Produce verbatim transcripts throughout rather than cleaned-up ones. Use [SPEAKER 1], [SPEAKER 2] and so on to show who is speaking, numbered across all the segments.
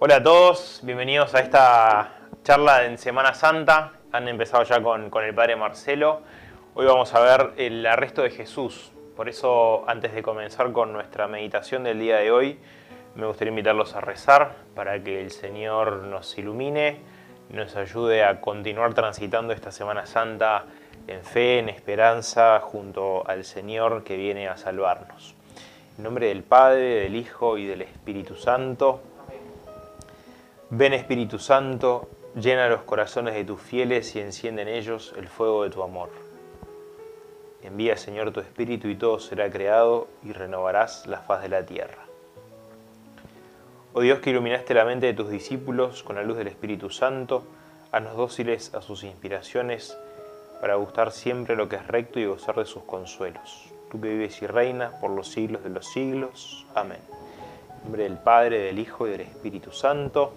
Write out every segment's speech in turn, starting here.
[SPEAKER 1] Hola a todos, bienvenidos a esta charla en Semana Santa. Han empezado ya con, con el Padre Marcelo. Hoy vamos a ver el arresto de Jesús. Por eso, antes de comenzar con nuestra meditación del día de hoy, me gustaría invitarlos a rezar para que el Señor nos ilumine, nos ayude a continuar transitando esta Semana Santa en fe, en esperanza, junto al Señor que viene a salvarnos. En nombre del Padre, del Hijo y del Espíritu Santo. Ven, Espíritu Santo, llena los corazones de tus fieles y enciende en ellos el fuego de tu amor. Envía, Señor, tu Espíritu y todo será creado y renovarás la faz de la tierra. Oh Dios, que iluminaste la mente de tus discípulos con la luz del Espíritu Santo, haznos dóciles a sus inspiraciones para gustar siempre lo que es recto y gozar de sus consuelos. Tú que vives y reinas por los siglos de los siglos. Amén. En nombre del Padre, del Hijo y del Espíritu Santo.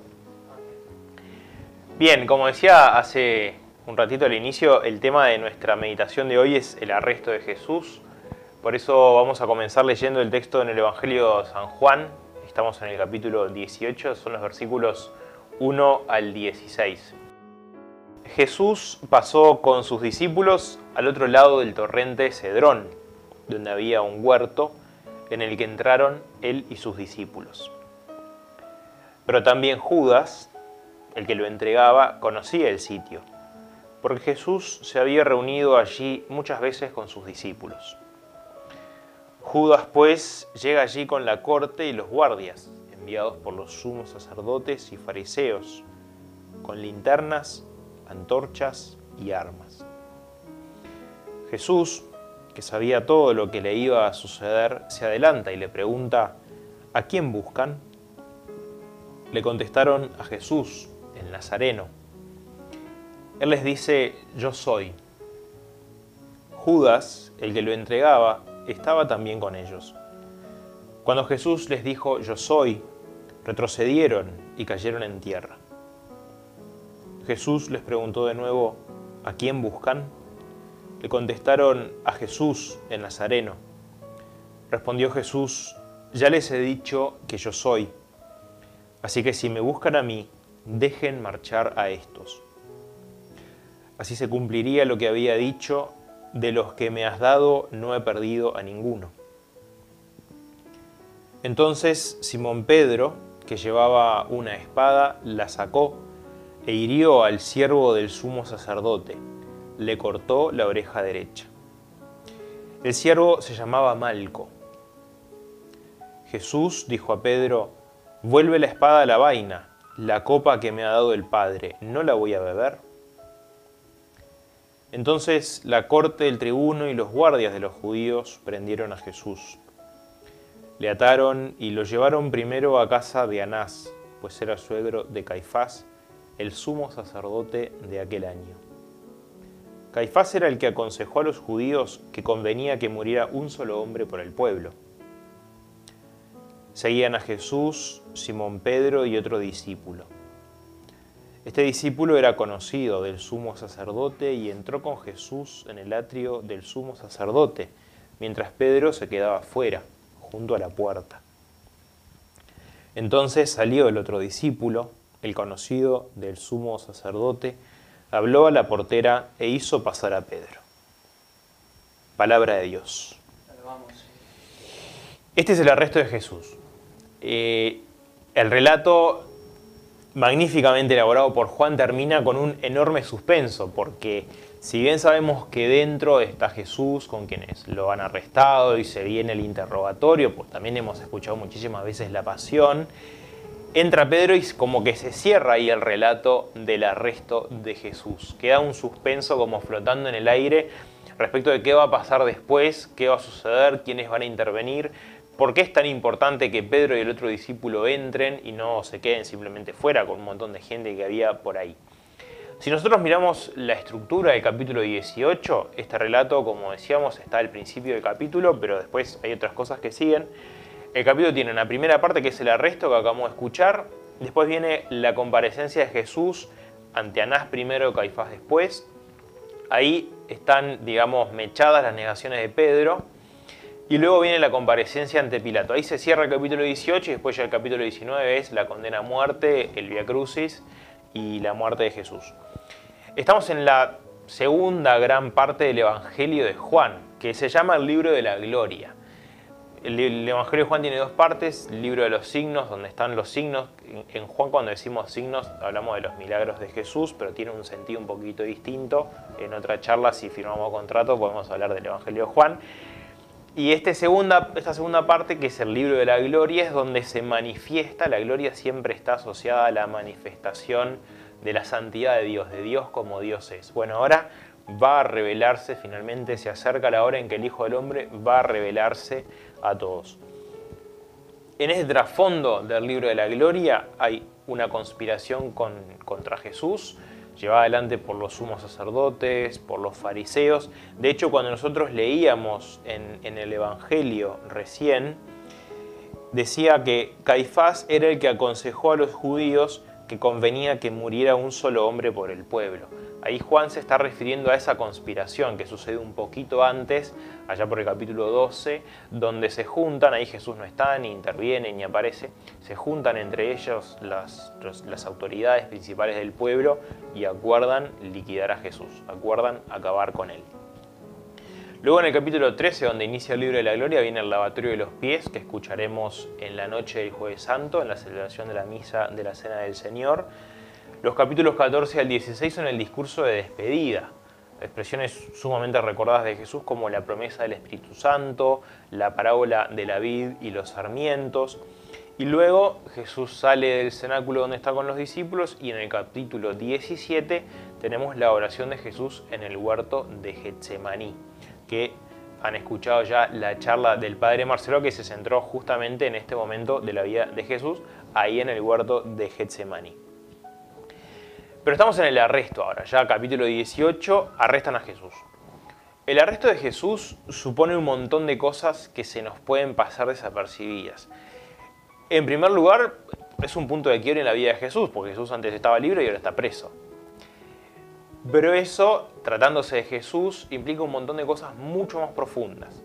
[SPEAKER 1] Bien, como decía hace un ratito al inicio, el tema de nuestra meditación de hoy es el arresto de Jesús. Por eso vamos a comenzar leyendo el texto en el Evangelio de San Juan. Estamos en el capítulo dieciocho, son los versículos uno al dieciséis. Jesús pasó con sus discípulos al otro lado del torrente Cedrón, donde había un huerto en el que entraron él y sus discípulos. Pero también Judas, el que lo entregaba, conocía el sitio, porque Jesús se había reunido allí muchas veces con sus discípulos. Judas, pues, llega allí con la corte y los guardias, enviados por los sumos sacerdotes y fariseos, con linternas, antorchas y armas. Jesús, que sabía todo lo que le iba a suceder, se adelanta y le pregunta: ¿a quién buscan? Le contestaron: a Jesús, el Nazareno. Él les dice: yo soy. Judas, el que lo entregaba, estaba también con ellos. Cuando Jesús les dijo: yo soy, retrocedieron y cayeron en tierra. Jesús les preguntó de nuevo: ¿a quién buscan? Le contestaron: a Jesús, el Nazareno. Respondió Jesús: ya les he dicho que yo soy. Así que si me buscan a mí, dejen marchar a estos. Así se cumpliría lo que había dicho: de los que me has dado no he perdido a ninguno. Entonces Simón Pedro, que llevaba una espada, la sacó e hirió al siervo del sumo sacerdote. Le cortó la oreja derecha. El siervo se llamaba Malco. Jesús dijo a Pedro: vuelve la espada a la vaina. La copa que me ha dado el Padre, ¿no la voy a beber? Entonces la corte del tribuno y los guardias de los judíos prendieron a Jesús. Le ataron y lo llevaron primero a casa de Anás, pues era suegro de Caifás, el sumo sacerdote de aquel año. Caifás era el que aconsejó a los judíos que convenía que muriera un solo hombre por el pueblo. Seguían a Jesús, Simón Pedro y otro discípulo. Este discípulo era conocido del sumo sacerdote y entró con Jesús en el atrio del sumo sacerdote, mientras Pedro se quedaba fuera, junto a la puerta. Entonces salió el otro discípulo, el conocido del sumo sacerdote, habló a la portera e hizo pasar a Pedro. Palabra de Dios. Este es el arresto de Jesús. Eh, el relato magníficamente elaborado por Juan termina con un enorme suspenso, porque si bien sabemos que dentro está Jesús con quienes lo han arrestado y se viene el interrogatorio, pues también hemos escuchado muchísimas veces la pasión, entra Pedro y como que se cierra ahí el relato del arresto de Jesús. Queda un suspenso como flotando en el aire respecto de qué va a pasar después, qué va a suceder, quiénes van a intervenir. ¿Por qué es tan importante que Pedro y el otro discípulo entren y no se queden simplemente fuera con un montón de gente que había por ahí? Si nosotros miramos la estructura del capítulo dieciocho, este relato, como decíamos, está al principio del capítulo, pero después hay otras cosas que siguen. El capítulo tiene una primera parte que es el arresto que acabamos de escuchar. Después viene la comparecencia de Jesús ante Anás primero, Caifás después. Ahí están, digamos, mechadas las negaciones de Pedro. Y luego viene la comparecencia ante Pilato. Ahí se cierra el capítulo dieciocho y después ya el capítulo diecinueve es la condena a muerte, el Vía Crucis y la muerte de Jesús. Estamos en la segunda gran parte del Evangelio de Juan, que se llama el libro de la gloria. El, el Evangelio de Juan tiene dos partes, el libro de los signos, donde están los signos. En, en Juan, cuando decimos signos, hablamos de los milagros de Jesús, pero tiene un sentido un poquito distinto. En otra charla, si firmamos contrato, podemos hablar del Evangelio de Juan. Y este segunda, esta segunda parte, que es el libro de la gloria, es donde se manifiesta. La gloria siempre está asociada a la manifestación de la santidad de Dios, de Dios como Dios es. Bueno, ahora va a revelarse, finalmente se acerca la hora en que el Hijo del Hombre va a revelarse a todos. En ese trasfondo del libro de la gloria hay una conspiración con, contra Jesús, llevada adelante por los sumos sacerdotes, por los fariseos. De hecho, cuando nosotros leíamos en, en el Evangelio recién, decía que Caifás era el que aconsejó a los judíos que convenía que muriera un solo hombre por el pueblo. Ahí Juan se está refiriendo a esa conspiración que sucede un poquito antes, allá por el capítulo doce, donde se juntan, ahí Jesús no está, ni interviene, ni aparece, se juntan entre ellos las, las autoridades principales del pueblo y acuerdan liquidar a Jesús, acuerdan acabar con él. Luego en el capítulo trece, donde inicia el libro de la gloria, viene el lavatorio de los pies, que escucharemos en la noche del Jueves Santo, en la celebración de la misa de la Cena del Señor. Los capítulos catorce al dieciséis son el discurso de despedida, expresiones sumamente recordadas de Jesús como la promesa del Espíritu Santo, la parábola de la vid y los sarmientos. Y luego Jesús sale del cenáculo donde está con los discípulos y en el capítulo diecisiete tenemos la oración de Jesús en el huerto de Getsemaní, que han escuchado ya la charla del Padre Marcelo, que se centró justamente en este momento de la vida de Jesús, ahí en el huerto de Getsemaní. Pero estamos en el arresto ahora, ya capítulo dieciocho, arrestan a Jesús. El arresto de Jesús supone un montón de cosas que se nos pueden pasar desapercibidas. En primer lugar, es un punto de quiebre en la vida de Jesús, porque Jesús antes estaba libre y ahora está preso. Pero eso, tratándose de Jesús, implica un montón de cosas mucho más profundas.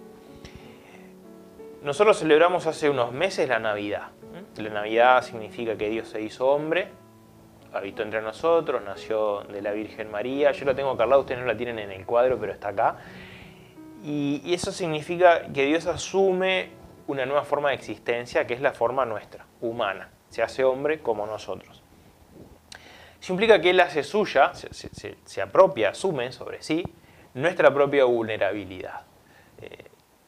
[SPEAKER 1] Nosotros celebramos hace unos meses la Navidad. La Navidad significa que Dios se hizo hombre, habitó entre nosotros, nació de la Virgen María. Yo la tengo acá al lado, ustedes no la tienen en el cuadro, pero está acá. Y, y eso significa que Dios asume una nueva forma de existencia, que es la forma nuestra, humana. Se hace hombre como nosotros. Eso implica que Él hace suya, se, se, se apropia, asume sobre sí, nuestra propia vulnerabilidad. Eh,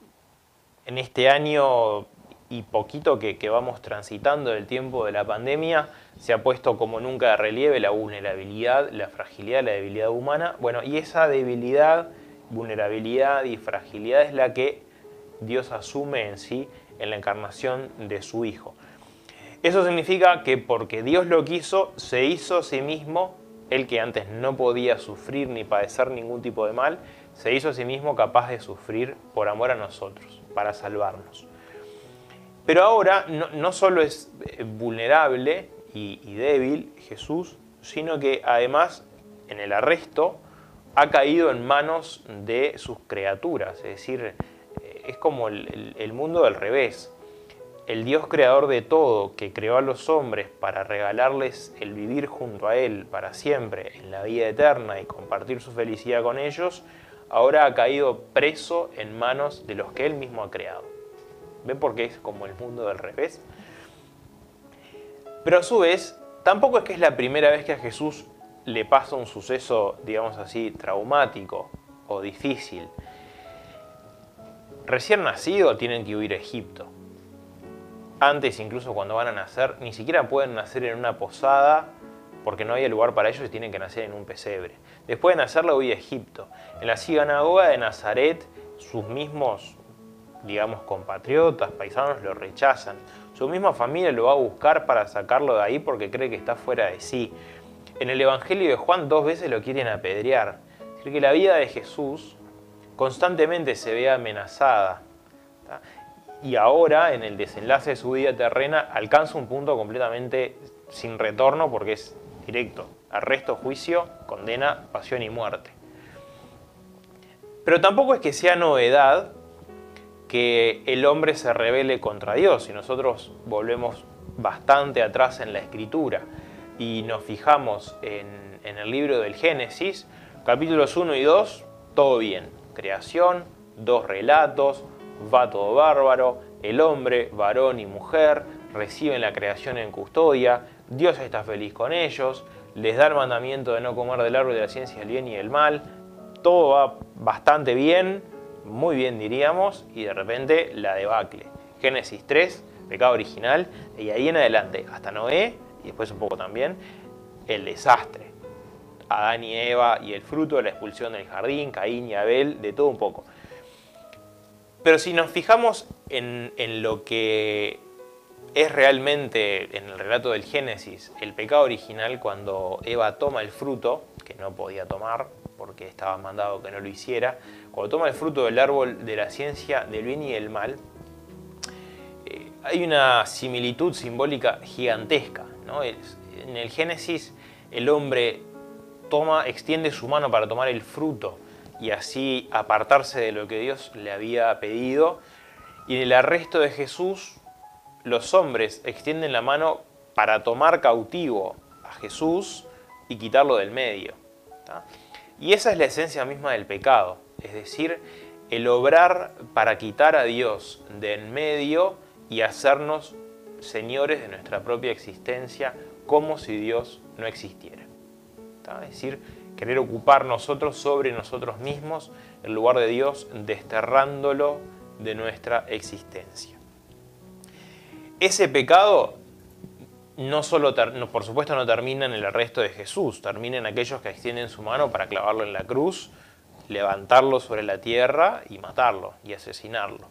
[SPEAKER 1] en este año y poquito que, que vamos transitando del tiempo de la pandemia, se ha puesto como nunca de relieve la vulnerabilidad, la fragilidad, la debilidad humana. Bueno, y esa debilidad, vulnerabilidad y fragilidad es la que Dios asume en sí en la encarnación de su Hijo. Eso significa que porque Dios lo quiso, se hizo a sí mismo, Él que antes no podía sufrir ni padecer ningún tipo de mal, se hizo a sí mismo capaz de sufrir por amor a nosotros, para salvarnos. Pero ahora no, no solo es vulnerable y, y débil Jesús, sino que además en el arresto ha caído en manos de sus criaturas, es decir, es como el, el, el mundo del revés. El Dios creador de todo, que creó a los hombres para regalarles el vivir junto a Él para siempre en la vida eterna y compartir su felicidad con ellos, ahora ha caído preso en manos de los que Él mismo ha creado. ¿Ven por qué es como el mundo del revés? Pero a su vez, tampoco es que es la primera vez que a Jesús le pasa un suceso, digamos así, traumático o difícil. Recién nacido tienen que huir a Egipto. Antes, incluso cuando van a nacer, ni siquiera pueden nacer en una posada porque no había lugar para ellos y tienen que nacer en un pesebre. Después de nacer, la huye a Egipto. En la sinagoga de Nazaret, sus mismos, digamos, compatriotas, paisanos, lo rechazan. Su misma familia lo va a buscar para sacarlo de ahí porque cree que está fuera de sí. En el Evangelio de Juan dos veces lo quieren apedrear. Es decir, que la vida de Jesús constantemente se ve amenazada. ¿tá? Y ahora, en el desenlace de su vida terrena, alcanza un punto completamente sin retorno porque es directo. Arresto, juicio, condena, pasión y muerte. Pero tampoco es que sea novedad que el hombre se rebele contra Dios. Y nosotros volvemos bastante atrás en la Escritura y nos fijamos en, en el libro del Génesis, capítulos uno y dos, todo bien. Creación, dos relatos, va todo bárbaro, el hombre, varón y mujer, reciben la creación en custodia, Dios está feliz con ellos, les da el mandamiento de no comer del árbol de la ciencia del bien y del mal, todo va bastante bien, muy bien diríamos, y de repente la debacle. Génesis tres, pecado original, y ahí en adelante, hasta Noé, y después un poco también, el desastre. Adán y Eva y el fruto, la expulsión del jardín, Caín y Abel, de todo un poco. Pero si nos fijamos en, en lo que es realmente, en el relato del Génesis, el pecado original, cuando Eva toma el fruto, que no podía tomar, porque estaba mandado que no lo hiciera, cuando toma el fruto del árbol de la ciencia del bien y del mal, eh, hay una similitud simbólica gigantesca, ¿no? En el Génesis, el hombre toma, extiende su mano para tomar el fruto y así apartarse de lo que Dios le había pedido. Y en el arresto de Jesús, los hombres extienden la mano para tomar cautivo a Jesús y quitarlo del medio, ¿tá? Y esa es la esencia misma del pecado, es decir, el obrar para quitar a Dios de en medio y hacernos señores de nuestra propia existencia como si Dios no existiera, ¿tá? Es decir, querer ocupar nosotros sobre nosotros mismos el lugar de Dios, desterrándolo de nuestra existencia. Ese pecado no solo, no, por supuesto, no termina en el arresto de Jesús, termina en aquellos que extienden su mano para clavarlo en la cruz, levantarlo sobre la tierra y matarlo y asesinarlo.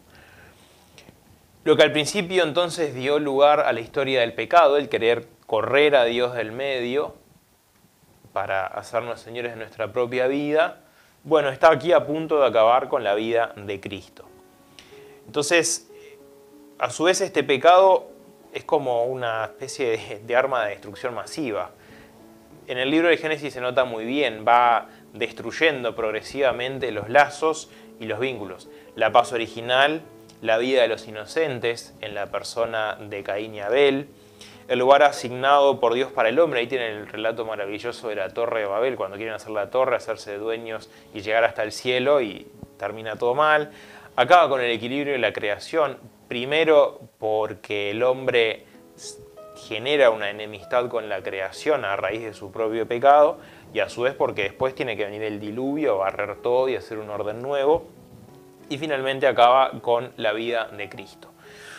[SPEAKER 1] Lo que al principio entonces dio lugar a la historia del pecado, el querer correr a Dios del medio para hacernos señores de nuestra propia vida, bueno, está aquí a punto de acabar con la vida de Cristo. Entonces, a su vez, este pecado es como una especie de, de arma de destrucción masiva. En el libro de Génesis se nota muy bien, va destruyendo progresivamente los lazos y los vínculos. La paz original, la vida de los inocentes en la persona de Caín y Abel, el lugar asignado por Dios para el hombre. Ahí tienen el relato maravilloso de la Torre de Babel, cuando quieren hacer la torre, hacerse dueños y llegar hasta el cielo y termina todo mal. Acaba con el equilibrio de la creación, primero porque el hombre genera una enemistad con la creación a raíz de su propio pecado, y a su vez porque después tiene que venir el diluvio, barrer todo y hacer un orden nuevo, y finalmente acaba con la vida de Cristo.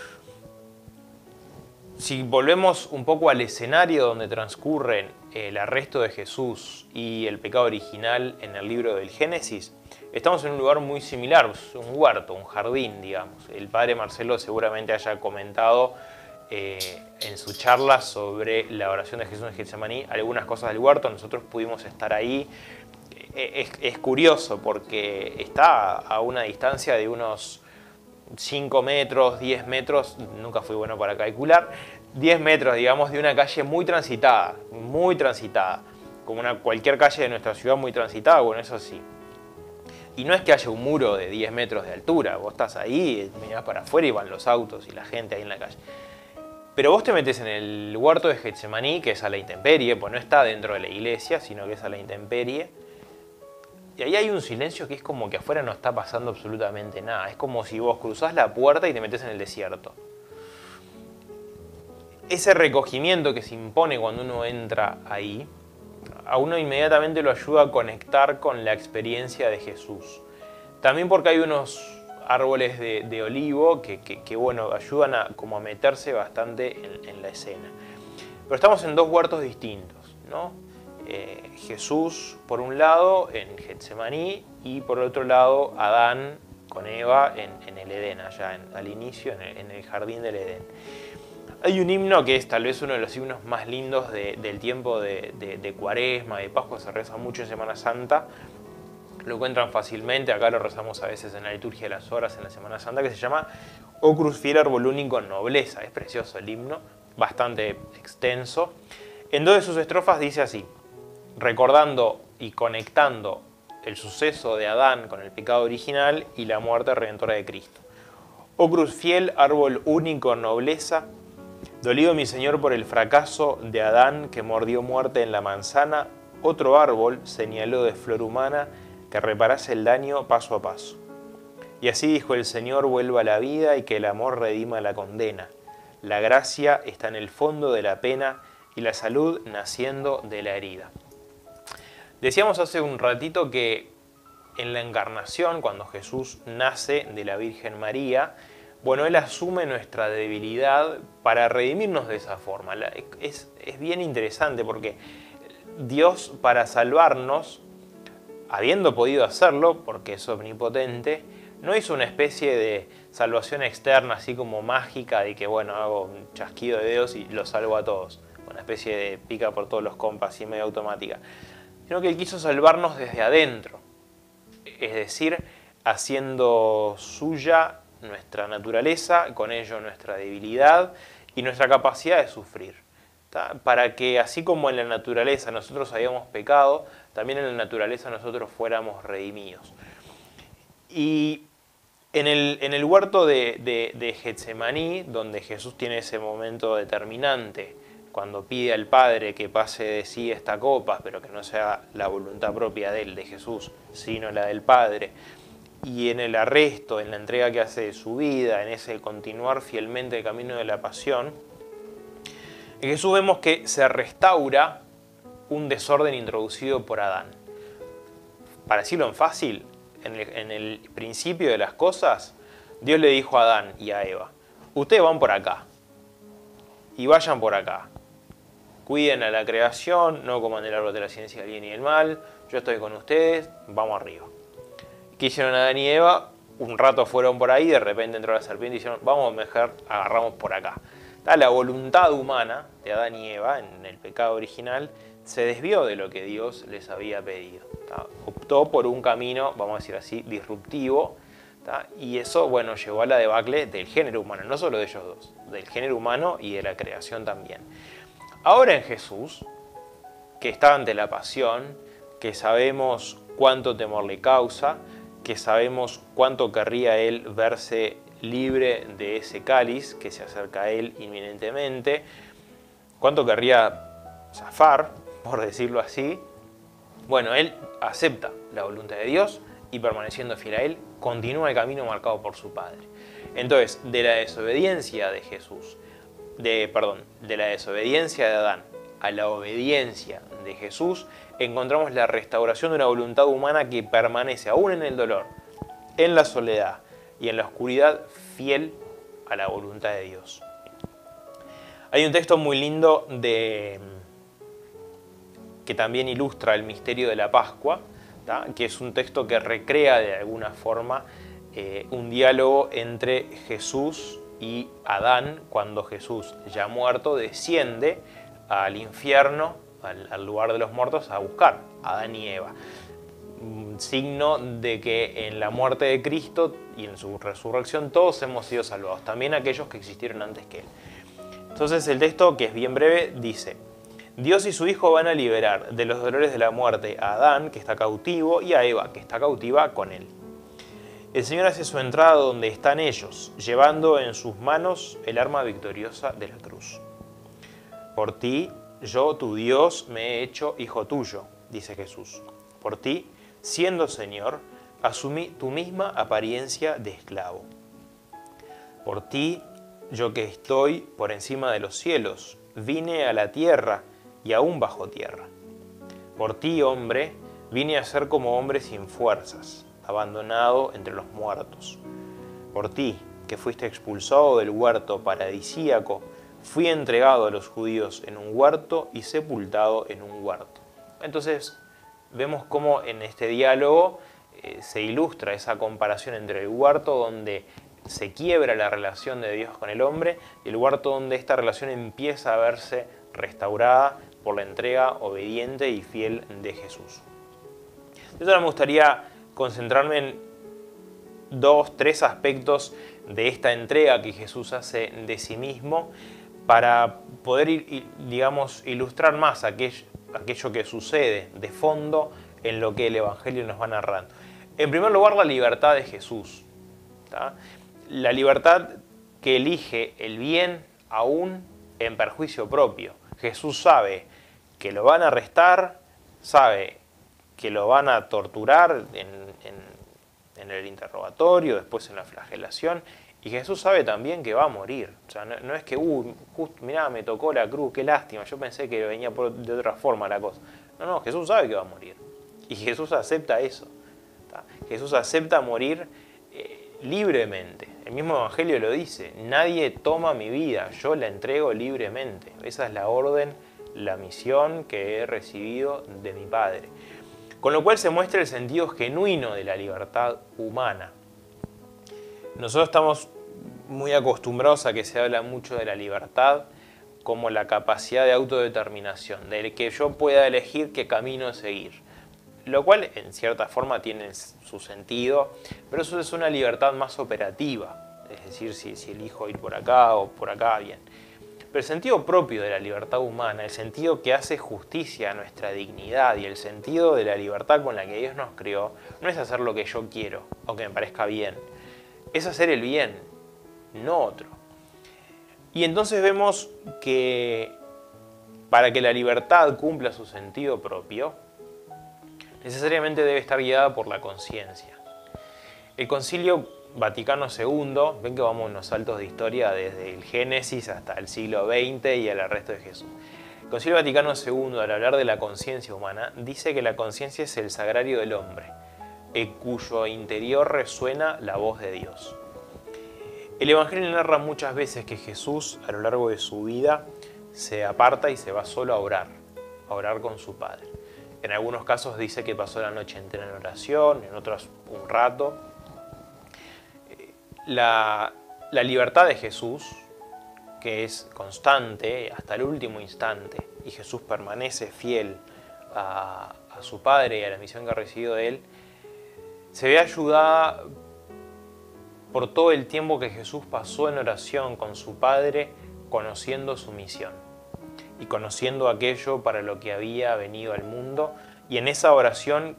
[SPEAKER 1] Si volvemos un poco al escenario donde transcurren el arresto de Jesús y el pecado original en el libro del Génesis, estamos en un lugar muy similar, un huerto, un jardín, digamos. El padre Marcelo seguramente haya comentado eh, en su charla sobre la oración de Jesús en Getsemaní algunas cosas del huerto. Nosotros pudimos estar ahí. Es, es curioso porque está a una distancia de unos cinco metros, diez metros, nunca fui bueno para calcular, diez metros, digamos, de una calle muy transitada, muy transitada, como una, cualquier calle de nuestra ciudad muy transitada, bueno, eso sí. Y no es que haya un muro de diez metros de altura, vos estás ahí, mirás para afuera y van los autos y la gente ahí en la calle. Pero vos te metés en el huerto de Getsemaní, que es a la intemperie, pues no está dentro de la iglesia, sino que es a la intemperie. Y ahí hay un silencio que es como que afuera no está pasando absolutamente nada. Es como si vos cruzás la puerta y te metés en el desierto. Ese recogimiento que se impone cuando uno entra ahí, a uno inmediatamente lo ayuda a conectar con la experiencia de Jesús. También porque hay unos árboles de, de olivo que, que, que bueno, ayudan a, como a meterse bastante en, en la escena. Pero estamos en dos huertos distintos, ¿no? Eh, Jesús por un lado en Getsemaní y por otro lado Adán con Eva en, en el Edén, allá en, al inicio en el, en el jardín del Edén. Hay un himno que es tal vez uno de los himnos más lindos de, del tiempo de, de, de Cuaresma, de Pascua, se reza mucho en Semana Santa, lo encuentran fácilmente, acá lo rezamos a veces en la liturgia de las horas en la Semana Santa, que se llama O cruz fiel árbol único en nobleza. Es precioso el himno, bastante extenso. En dos de sus estrofas dice así: recordando y conectando el suceso de Adán con el pecado original y la muerte redentora de Cristo. Oh cruz fiel, árbol único en nobleza, dolido mi Señor por el fracaso de Adán que mordió muerte en la manzana, otro árbol señaló de flor humana que reparase el daño paso a paso. Y así dijo el Señor, vuelva a la vida y que el amor redima la condena. La gracia está en el fondo de la pena y la salud naciendo de la herida. Decíamos hace un ratito que en la encarnación, cuando Jesús nace de la Virgen María, bueno, Él asume nuestra debilidad para redimirnos de esa forma. Es, es bien interesante porque Dios, para salvarnos, habiendo podido hacerlo, porque es omnipotente, no hizo una especie de salvación externa, así como mágica, de que, bueno, hago un chasquido de dedos y los salvo a todos. Una especie de pica por todos los compas y medio automática. Sino que Él quiso salvarnos desde adentro. Es decir, haciendo suya nuestra naturaleza, con ello nuestra debilidad y nuestra capacidad de sufrir. ¿tá? Para que así como en la naturaleza nosotros habíamos pecado, también en la naturaleza nosotros fuéramos redimidos. Y en el, en el huerto de, de, de Getsemaní, donde Jesús tiene ese momento determinante, cuando pide al Padre que pase de sí esta copa, pero que no sea la voluntad propia de él, de Jesús, sino la del Padre, y en el arresto, en la entrega que hace de su vida, en ese continuar fielmente el camino de la pasión, en Jesús vemos que se restaura un desorden introducido por Adán. Para decirlo en fácil, en el, en el principio de las cosas, Dios le dijo a Adán y a Eva, ustedes van por acá y vayan por acá. Cuiden a la creación, no coman del árbol de la ciencia del bien y del mal, yo estoy con ustedes, vamos arriba. ¿Qué hicieron Adán y Eva? Un rato fueron por ahí, de repente entró la serpiente y dijeron, vamos mejor, agarramos por acá. La voluntad humana de Adán y Eva, en el pecado original, se desvió de lo que Dios les había pedido. Optó por un camino, vamos a decir así, disruptivo, y eso, bueno, llevó a la debacle del género humano, no solo de ellos dos, del género humano y de la creación también. Ahora en Jesús, que está ante la pasión, que sabemos cuánto temor le causa, que sabemos cuánto querría Él verse libre de ese cáliz que se acerca a Él inminentemente, cuánto querría zafar, por decirlo así. Bueno, Él acepta la voluntad de Dios y permaneciendo fiel a Él, continúa el camino marcado por su Padre. Entonces, de la desobediencia de Jesús, de, perdón, de la desobediencia de Adán a la obediencia de Jesús, encontramos la restauración de una voluntad humana que permanece aún en el dolor, en la soledad y en la oscuridad, fiel a la voluntad de Dios. Hay un texto muy lindo de, que también ilustra el misterio de la Pascua, ¿tá? Que es un texto que recrea de alguna forma eh, un diálogo entre Jesús y Adán, cuando Jesús, ya muerto, desciende al infierno, al, al lugar de los muertos, a buscar a Adán y Eva. Un signo de que en la muerte de Cristo y en su resurrección todos hemos sido salvados, también aquellos que existieron antes que Él. Entonces el texto, que es bien breve, dice: Dios y su Hijo van a liberar de los dolores de la muerte a Adán, que está cautivo, y a Eva, que está cautiva con él. El Señor hace su entrada donde están ellos, llevando en sus manos el arma victoriosa de la cruz. Por ti, yo, tu Dios, me he hecho hijo tuyo, dice Jesús. Por ti, siendo Señor, asumí tu misma apariencia de esclavo. Por ti, yo que estoy por encima de los cielos, vine a la tierra y aún bajo tierra. Por ti, hombre, vine a ser como hombre sin fuerzas, abandonado entre los muertos. Por ti, que fuiste expulsado del huerto paradisíaco, fui entregado a los judíos en un huerto y sepultado en un huerto. Entonces, vemos cómo en este diálogo eh, se ilustra esa comparación entre el huerto donde se quiebra la relación de Dios con el hombre y el huerto donde esta relación empieza a verse restaurada por la entrega obediente y fiel de Jesús. Entonces ahora me gustaría concentrarme en dos, tres aspectos de esta entrega que Jesús hace de sí mismo para poder, digamos, ilustrar más aquello, aquello que sucede de fondo en lo que el Evangelio nos va narrando. En primer lugar, la libertad de Jesús. ¿tá? La libertad que elige el bien aún en perjuicio propio. Jesús sabe que lo van a arrestar, sabe que lo van a torturar en, en, en el interrogatorio, después en la flagelación, y Jesús sabe también que va a morir. O sea, no, no es que, uh, justo, mirá, me tocó la cruz, qué lástima, yo pensé que venía por, de otra forma la cosa. No, no, Jesús sabe que va a morir. Y Jesús acepta eso. ¿Tá? Jesús acepta morir eh, libremente. El mismo Evangelio lo dice, nadie toma mi vida, yo la entrego libremente. Esa es la orden, la misión que he recibido de mi Padre. Con lo cual se muestra el sentido genuino de la libertad humana. Nosotros estamos muy acostumbrados a que se habla mucho de la libertad como la capacidad de autodeterminación, de que yo pueda elegir qué camino seguir. Lo cual en cierta forma tiene su sentido, pero eso es una libertad más operativa, es decir, si, si elijo ir por acá o por acá, bien. Pero el sentido propio de la libertad humana, el sentido que hace justicia a nuestra dignidad y el sentido de la libertad con la que Dios nos creó, no es hacer lo que yo quiero o que me parezca bien, es hacer el bien, no otro. Y entonces vemos que para que la libertad cumpla su sentido propio, necesariamente debe estar guiada por la conciencia. El Concilio Vaticano segundo, ven que vamos unos saltos de historia desde el Génesis hasta el siglo veinte y el arresto de Jesús. El Concilio Vaticano segundo, al hablar de la conciencia humana, dice que la conciencia es el sagrario del hombre, en cuyo interior resuena la voz de Dios. El Evangelio narra muchas veces que Jesús, a lo largo de su vida, se aparta y se va solo a orar, a orar con su Padre. En algunos casos dice que pasó la noche entera en oración, en otros un rato. La, la libertad de Jesús, que es constante hasta el último instante, y Jesús permanece fiel a, a su Padre y a la misión que ha recibido de Él, se ve ayudada por todo el tiempo que Jesús pasó en oración con su Padre, conociendo su misión y conociendo aquello para lo que había venido al mundo, y en esa oración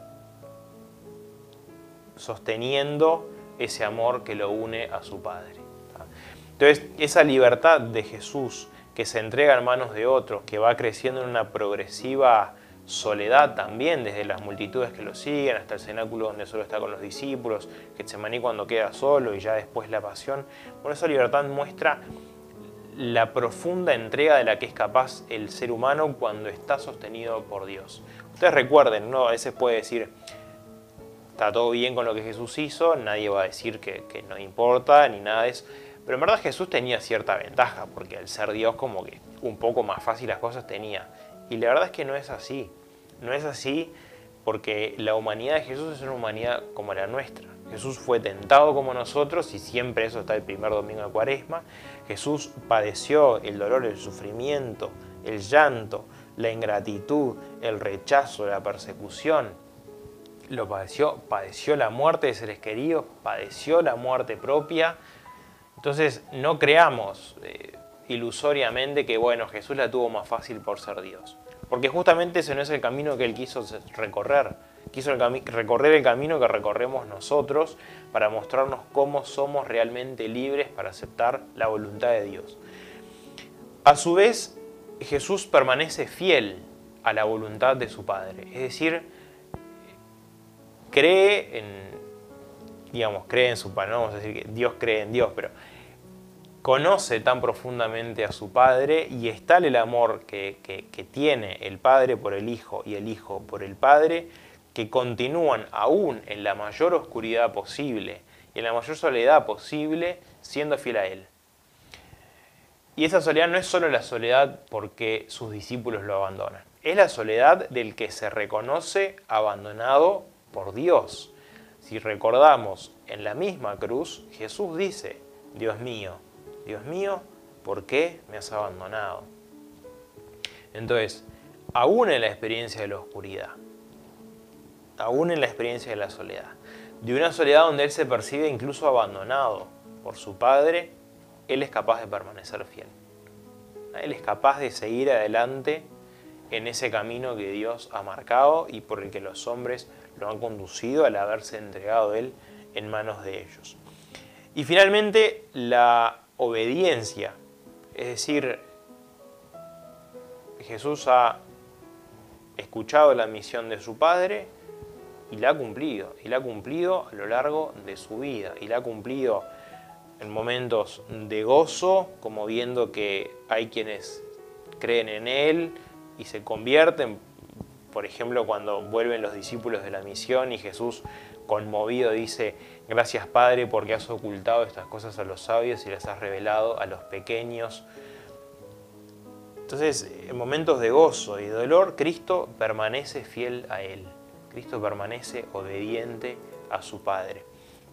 [SPEAKER 1] sosteniendo ese amor que lo une a su Padre. Entonces, esa libertad de Jesús que se entrega en manos de otros, que va creciendo en una progresiva soledad también, desde las multitudes que lo siguen hasta el cenáculo donde solo está con los discípulos, Getsemaní cuando queda solo y ya después la pasión. Bueno, esa libertad muestra la profunda entrega de la que es capaz el ser humano cuando está sostenido por Dios. Ustedes recuerden, ¿no? A veces puede decir, está todo bien con lo que Jesús hizo, nadie va a decir que, que no importa ni nada de eso. Pero en verdad Jesús tenía cierta ventaja, porque al ser Dios como que un poco más fácil las cosas tenía. Y la verdad es que no es así. No es así porque la humanidad de Jesús es una humanidad como la nuestra. Jesús fue tentado como nosotros, y siempre eso está el primer domingo de Cuaresma. Jesús padeció el dolor, el sufrimiento, el llanto, la ingratitud, el rechazo, la persecución. Lo padeció, padeció la muerte de seres queridos, padeció la muerte propia. Entonces no creamos eh, ilusoriamente que bueno, Jesús la tuvo más fácil por ser Dios. Porque justamente ese no es el camino que Él quiso recorrer. Quiso el recorrer el camino que recorremos nosotros para mostrarnos cómo somos realmente libres para aceptar la voluntad de Dios. A su vez, Jesús permanece fiel a la voluntad de su Padre. Es decir, cree en, digamos, cree en su Padre, no vamos a decir que Dios cree en Dios, pero conoce tan profundamente a su Padre, y es tal el amor que, que, que tiene el Padre por el Hijo y el Hijo por el Padre, que continúan aún en la mayor oscuridad posible y en la mayor soledad posible siendo fiel a Él. Y esa soledad no es solo la soledad porque sus discípulos lo abandonan, es la soledad del que se reconoce abandonado por Dios. Si recordamos, en la misma cruz, Jesús dice, Dios mío, Dios mío, ¿por qué me has abandonado? Entonces, aún en la experiencia de la oscuridad, aún en la experiencia de la soledad, de una soledad donde Él se percibe incluso abandonado por su Padre, Él es capaz de permanecer fiel. Él es capaz de seguir adelante en ese camino que Dios ha marcado y por el que los hombres lo han conducido al haberse entregado Él en manos de ellos. Y finalmente, la obediencia. Es decir, Jesús ha escuchado la misión de su Padre y la ha cumplido. Y la ha cumplido a lo largo de su vida. Y la ha cumplido en momentos de gozo, como viendo que hay quienes creen en Él y se convierten. Por ejemplo, cuando vuelven los discípulos de la misión y Jesús, conmovido, dice: gracias, Padre, porque has ocultado estas cosas a los sabios y las has revelado a los pequeños. Entonces, en momentos de gozo y dolor, Cristo permanece fiel a Él. Cristo permanece obediente a su Padre.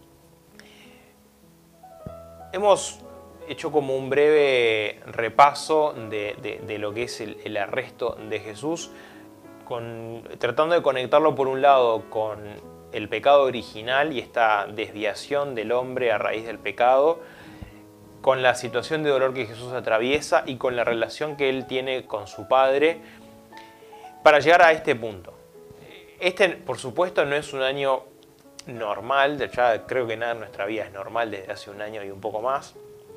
[SPEAKER 1] Hemos hecho como un breve repaso de, de, de lo que es el, el arresto de Jesús, con, tratando de conectarlo por un lado con el pecado original y esta desviación del hombre a raíz del pecado, con la situación de dolor que Jesús atraviesa y con la relación que Él tiene con su Padre, para llegar a este punto. Este, por supuesto, no es un año normal, ya creo que nada en nuestra vida es normal desde hace un año y un poco más,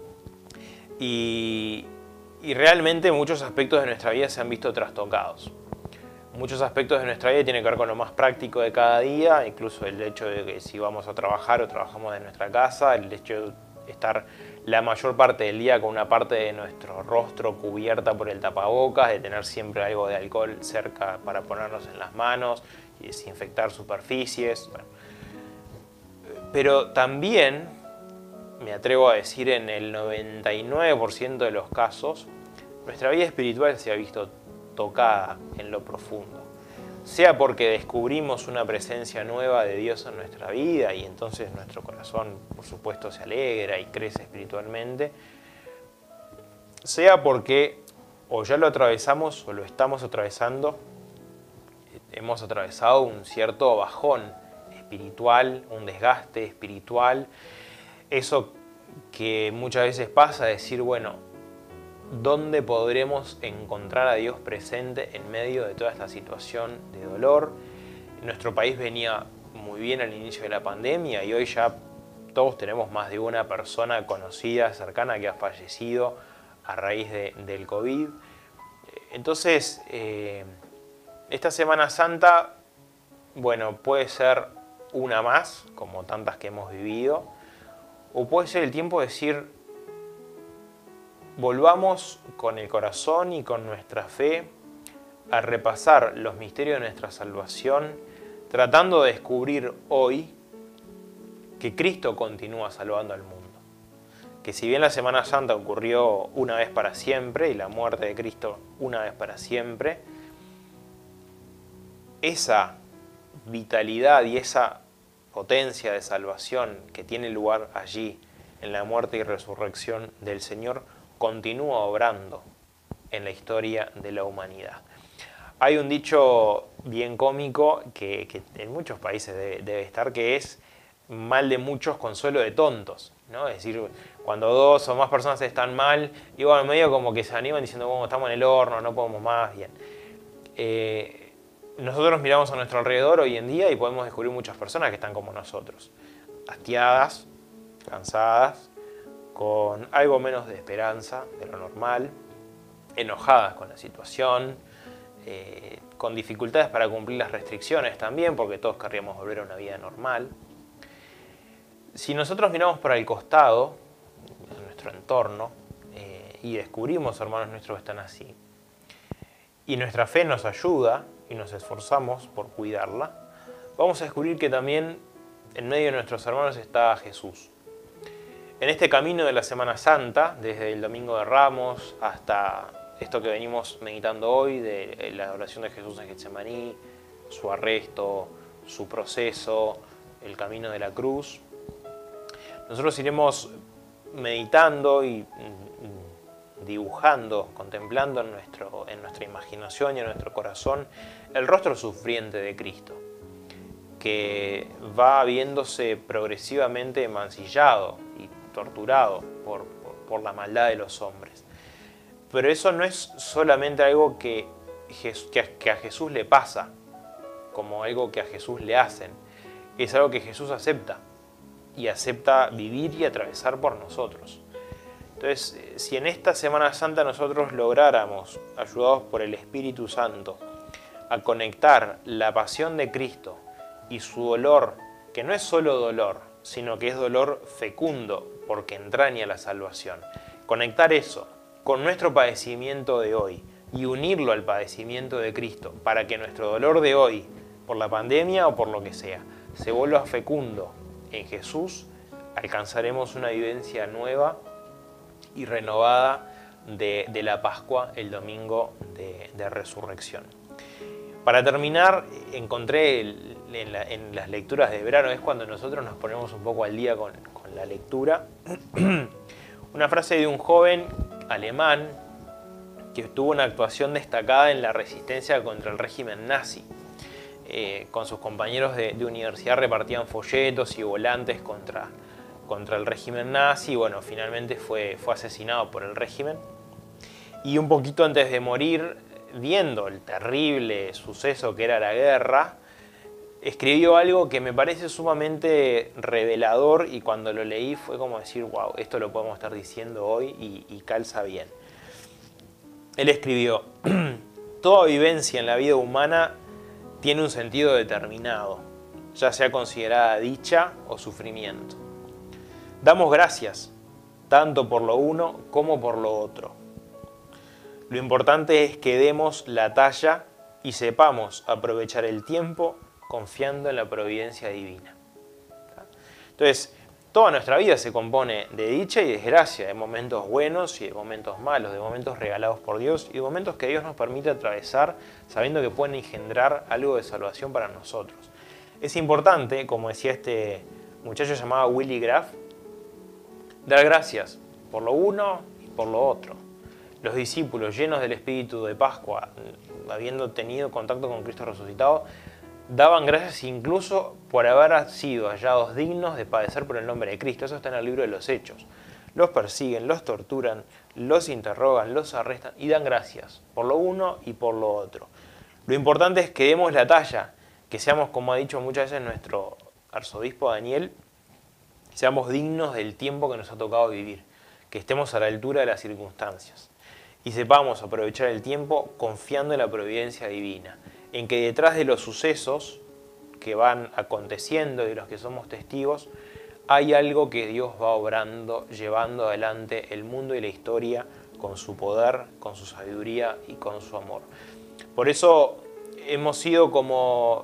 [SPEAKER 1] y, y realmente muchos aspectos de nuestra vida se han visto trastocados. Muchos aspectos de nuestra vida tienen que ver con lo más práctico de cada día, incluso el hecho de que si vamos a trabajar o trabajamos de nuestra casa, el hecho de estar la mayor parte del día con una parte de nuestro rostro cubierta por el tapabocas, de tener siempre algo de alcohol cerca para ponernos en las manos y desinfectar superficies. Bueno. Pero también, me atrevo a decir, en el noventa y nueve por ciento de los casos, nuestra vida espiritual se ha visto tocada en lo profundo. Sea porque descubrimos una presencia nueva de Dios en nuestra vida y entonces nuestro corazón, por supuesto, se alegra y crece espiritualmente. Sea porque o ya lo atravesamos o lo estamos atravesando, hemos atravesado un cierto bajón espiritual, un desgaste espiritual. Eso que muchas veces pasa, decir, bueno, ¿dónde podremos encontrar a Dios presente en medio de toda esta situación de dolor? Nuestro país venía muy bien al inicio de la pandemia y hoy ya todos tenemos más de una persona conocida, cercana, que ha fallecido a raíz de, del COVID. Entonces, eh, esta Semana Santa, bueno, puede ser una más, como tantas que hemos vivido, o puede ser el tiempo de decir: volvamos con el corazón y con nuestra fe a repasar los misterios de nuestra salvación, tratando de descubrir hoy que Cristo continúa salvando al mundo. Que si bien la Semana Santa ocurrió una vez para siempre y la muerte de Cristo una vez para siempre, esa vitalidad y esa potencia de salvación que tiene lugar allí en la muerte y resurrección del Señor continúa obrando en la historia de la humanidad. Hay un dicho bien cómico que, que en muchos países debe, debe estar, que es: mal de muchos, consuelo de tontos, ¿no? Es decir, cuando dos o más personas están mal, y bueno, medio como que se animan diciendo: bueno, estamos en el horno, no podemos más, bien. Eh, nosotros miramos a nuestro alrededor hoy en día y podemos descubrir muchas personas que están como nosotros, hastiadas, cansadas, con algo menos de esperanza de lo normal, enojadas con la situación, eh, con dificultades para cumplir las restricciones también, porque todos querríamos volver a una vida normal. Si nosotros miramos para el costado, en nuestro entorno, eh, y descubrimos hermanos nuestros que están así, y nuestra fe nos ayuda y nos esforzamos por cuidarla, vamos a descubrir que también en medio de nuestros hermanos está Jesús. En este camino de la Semana Santa, desde el Domingo de Ramos hasta esto que venimos meditando hoy, de la adoración de Jesús en Getsemaní, su arresto, su proceso, el camino de la cruz, nosotros iremos meditando y dibujando, contemplando en, nuestro, en nuestra imaginación y en nuestro corazón el rostro sufriente de Cristo, que va viéndose progresivamente mancillado y torturado por, por, por la maldad de los hombres. Pero eso no es solamente algo que, que, a, que a Jesús le pasa, como algo que a Jesús le hacen, es algo que Jesús acepta. y acepta vivir y atravesar por nosotros. Entonces, si en esta Semana Santa nosotros lográramos, ayudados por el Espíritu Santo, a conectar la pasión de Cristo y su dolor, que no es solo dolor, sino que es dolor fecundo, porque entraña la salvación, conectar eso con nuestro padecimiento de hoy y unirlo al padecimiento de Cristo, para que nuestro dolor de hoy, por la pandemia o por lo que sea, se vuelva fecundo en Jesús, alcanzaremos una vivencia nueva y renovada de, de la Pascua, el domingo de, de Resurrección. Para terminar, encontré el, en, la, en las lecturas de verano, es cuando nosotros nos ponemos un poco al día con, con la lectura, una frase de un joven alemán que tuvo una actuación destacada en la resistencia contra el régimen nazi. Eh, con sus compañeros de, de universidad repartían folletos y volantes contra, contra el régimen nazi y bueno, finalmente fue, fue asesinado por el régimen. Y un poquito antes de morir, viendo el terrible suceso que era la guerra, escribió algo que me parece sumamente revelador y cuando lo leí fue como decir, wow, esto lo podemos estar diciendo hoy y, y calza bien. Él escribió, toda vivencia en la vida humana tiene un sentido determinado, ya sea considerada dicha o sufrimiento. Damos gracias, tanto por lo uno como por lo otro. Lo importante es que demos la talla y sepamos aprovechar el tiempo confiando en la providencia divina. Entonces, toda nuestra vida se compone de dicha y desgracia, de momentos buenos y de momentos malos, de momentos regalados por Dios y de momentos que Dios nos permite atravesar sabiendo que pueden engendrar algo de salvación para nosotros. Es importante, como decía este muchacho llamado Willy Graf, dar gracias por lo uno y por lo otro. Los discípulos llenos del espíritu de Pascua, habiendo tenido contacto con Cristo resucitado, daban gracias incluso por haber sido hallados dignos de padecer por el nombre de Cristo. Eso está en el libro de los Hechos. Los persiguen, los torturan, los interrogan, los arrestan y dan gracias por lo uno y por lo otro. Lo importante es que demos la talla, que seamos, como ha dicho muchas veces nuestro arzobispo Daniel, seamos dignos del tiempo que nos ha tocado vivir, que estemos a la altura de las circunstancias y sepamos aprovechar el tiempo confiando en la providencia divina, en que detrás de los sucesos que van aconteciendo y de los que somos testigos, hay algo que Dios va obrando, llevando adelante el mundo y la historia con su poder, con su sabiduría y con su amor. Por eso hemos ido como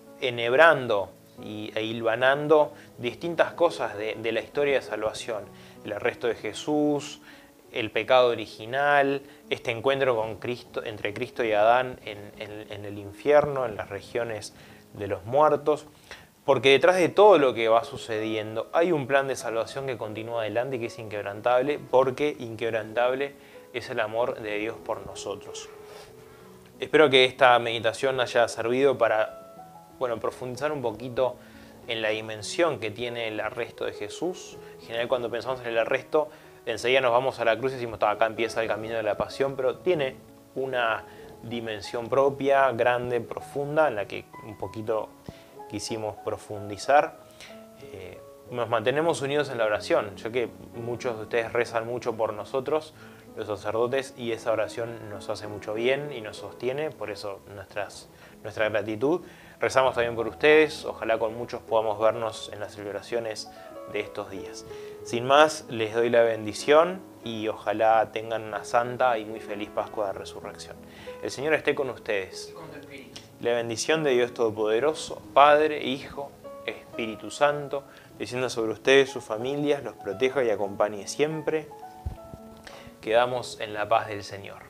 [SPEAKER 1] enhebrando y, e hilvanando distintas cosas de, de la historia de salvación. El arresto de Jesús, el pecado original, este encuentro con Cristo, entre Cristo y Adán en, en, en el infierno, en las regiones de los muertos, porque detrás de todo lo que va sucediendo hay un plan de salvación que continúa adelante y que es inquebrantable, porque inquebrantable es el amor de Dios por nosotros. Espero que esta meditación haya servido para, bueno, profundizar un poquito en la dimensión que tiene el arresto de Jesús. En general, cuando pensamos en el arresto, enseguida nos vamos a la cruz y decimos, acá empieza el camino de la pasión, pero tiene una dimensión propia, grande, profunda, en la que un poquito quisimos profundizar. Eh, nos mantenemos unidos en la oración. Yo que muchos de ustedes rezan mucho por nosotros, los sacerdotes, y esa oración nos hace mucho bien y nos sostiene, por eso nuestras, nuestra gratitud. Rezamos también por ustedes, ojalá con muchos podamos vernos en las celebraciones de estos días. Sin más, les doy la bendición y ojalá tengan una santa y muy feliz Pascua de Resurrección. El Señor esté con ustedes. La bendición de Dios Todopoderoso, Padre, Hijo, Espíritu Santo, descienda sobre ustedes, sus familias, los proteja y acompañe siempre. Quedamos en la paz del Señor.